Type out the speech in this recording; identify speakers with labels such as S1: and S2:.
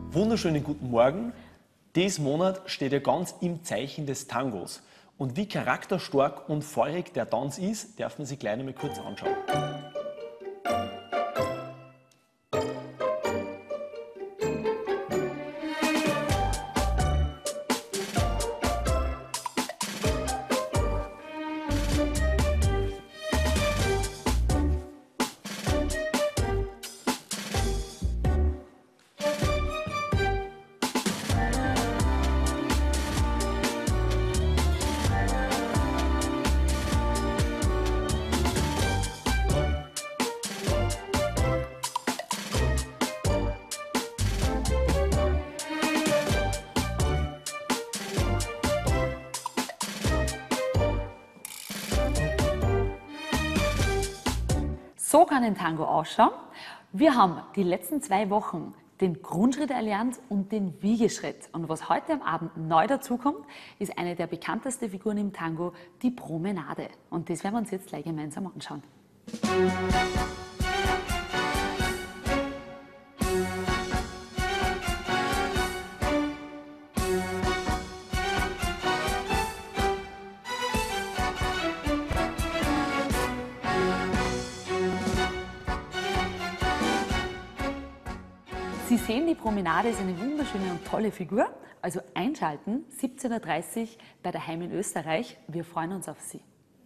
S1: Wunderschönen guten Morgen. Diesen Monat steht ja ganz im Zeichen des Tangos. Und wie charakterstark und feurig der Tanz ist, darf man sich gleich einmal kurz anschauen.
S2: So kann ein Tango ausschauen. Wir haben die letzten 2 Wochen den Grundschritt erlernt und den Wiegeschritt. Und was heute am Abend neu dazukommt, ist eine der bekanntesten Figuren im Tango, die Promenade. Und das werden wir uns jetzt gleich gemeinsam anschauen. Sie sehen, die Promenade ist eine wunderschöne und tolle Figur. Also einschalten, 17:30 Uhr bei Daheim in Österreich. Wir freuen uns auf Sie.